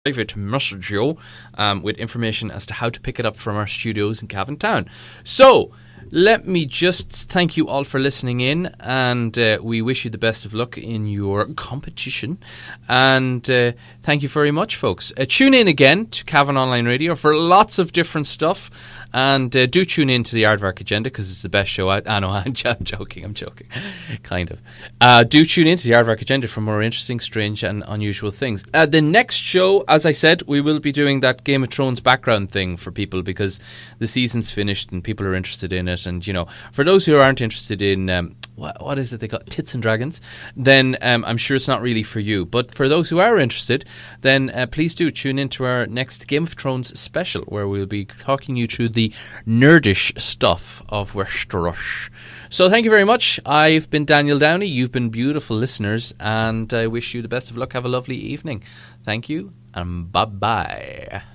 private message you with information as to how to pick it up from our studios in Cavan Town. So, let me just thank you all for listening in, and we wish you the best of luck in your competition. And thank you very much, folks. Tune in again to Cavan Online Radio for lots of different stuff. And do tune in to the Aardvark Agenda because it's the best show out. No, I'm joking. Kind of. Do tune in to the Aardvark Agenda for more interesting, strange and unusual things. The next show, as I said, we will be doing that Game of Thrones background thing for people because the season's finished and people are interested in it. And, you know, for those who aren't interested in, what is it they call Tits and Dragons, then I'm sure it's not really for you. But for those who are interested, then please do tune in to our next Game of Thrones special where we'll be talking you through the nerdish stuff of Westeros. So thank you very much. I've been Daniel Downey. You've been beautiful listeners, and I wish you the best of luck. Have a lovely evening. Thank you, and bye-bye.